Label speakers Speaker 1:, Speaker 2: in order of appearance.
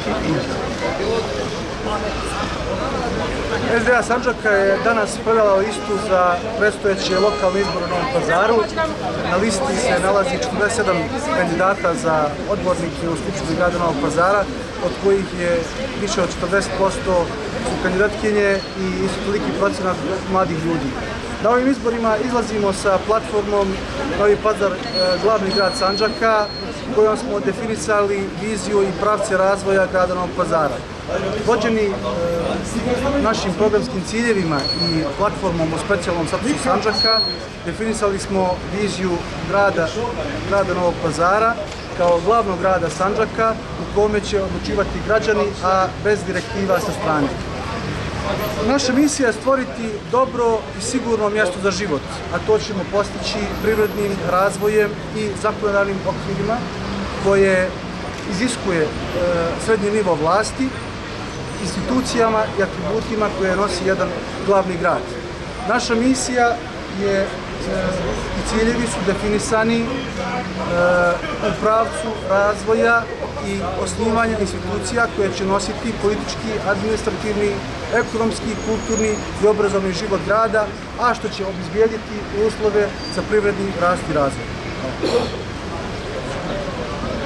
Speaker 1: SDA Sandžaka je danas predala listu za predstojeće lokalne izbore u Novom Pazaru. Na listi se nalazi 47 kandidata za odbornike u Skupštini grada Novog Pazara, od kojih je više od 40% su kandidatkinje i isto toliki procenat mladih ljudi. Na ovim izborima izlazimo sa platformom Novi Pazar, glavni grad Sandžaka, kojom smo definisali viziju i pravce razvoja grada Novog Pazara. Vođeni našim programskim ciljevima i platformom o specijalnom statusu Sandžaka, definisali smo viziju grada Novog Pazara kao glavnog grada Sandžaka u kome će odlučivati građani, a bez direktiva sa strane. Naša misija je stvoriti dobro i sigurno mjesto za život, a to ćemo postići privrednim razvojem i zakonodavnim okvirima koje iziskuje srednji nivo vlasti, institucijama i atributima koje nosi jedan glavni grad. Naša misija je i ciljevi su definisani u pravcu razvoja i osnivanja institucija koje će nositi politički, administrativni, ekonomski, kulturni i obrazovni život grada, a što će obezbijediti uslove za privredni rast i razvoj.